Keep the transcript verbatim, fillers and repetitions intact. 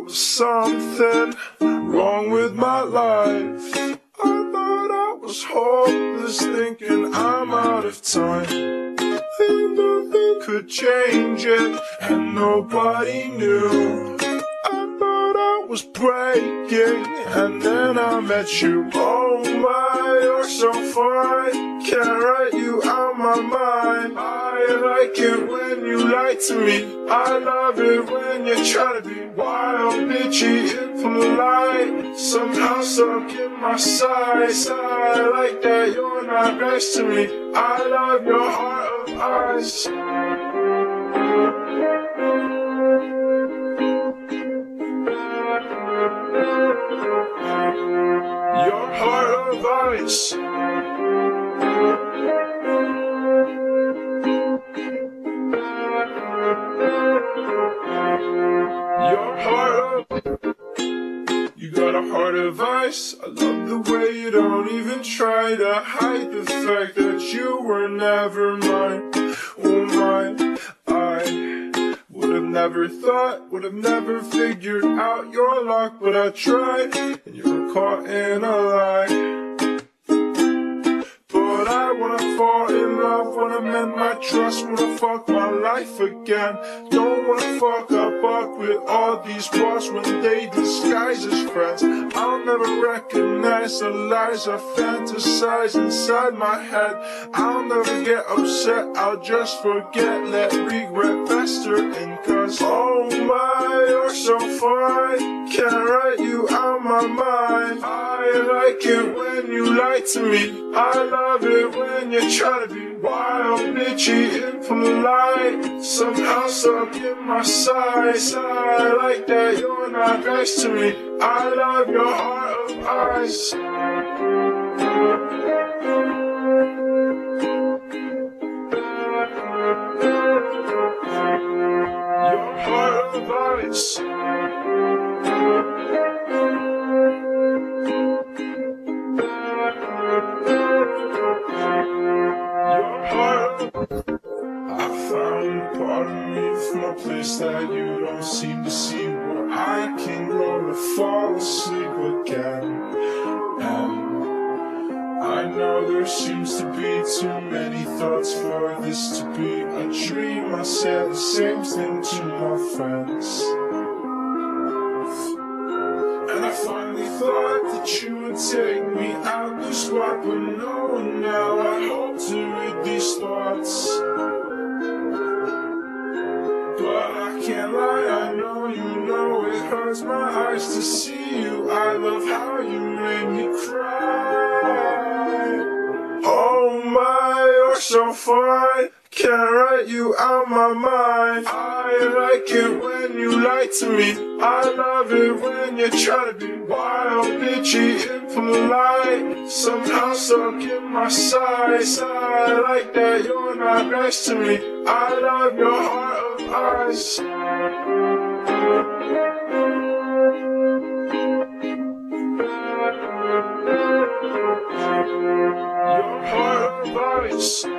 was something wrong with my life. I thought I was hopeless, thinking I'm out of time, and nothing could change it, and nobody knew. I thought I was breaking, and then I met you. Oh my, you're so fine, can't write you out my mind. I like it when you lie to me, I love it when you try to be wild, bitchy, impolite, somehow stuck in my sights. I like that you're not nice to me, I love your heart of ice. Your heart of ice. Your heart of... You got a heart of ice. I love the way you don't even try to hide the fact that you were never mine. Oh mine. I would have never thought, would have never figured out your luck, but I tried, and you were caught in a lie. But I wanna fall in love, wanna mend my trust, wanna fuck my life again. Don't wanna fuck a buck with all these boss when they disguise as friends. I'll never recognize the lies I fantasize inside my head. I'll never get upset, I'll just forget, let regret fester in. Cause oh my, you're so fine, can't write you out my mind. I like it when you lie to me, I love it when you try to be wild, bitchy, impolite, somehow stuck in my sights. I like that you're not nice to me, I love your heart of ice. Your heart of ice. I found part of me from a place that you don't seem to see, where I can go to fall asleep again. And I know there seems to be too many thoughts for this to be a dream. I said the same thing to my friends, and I finally thought that you would take me out the spot, but no, now I hope to read these thoughts. But I can't lie, I know you know it hurts my eyes to see you. I love how you made me cry. Oh my, you're so fine, can't write you out my mind. I like it when you lie to me, I love it when you try to be wild, bitchy, impolite, somehow stuck in my sights. I like that you're not nice to me, I love your heart of ice. Your heart of ice.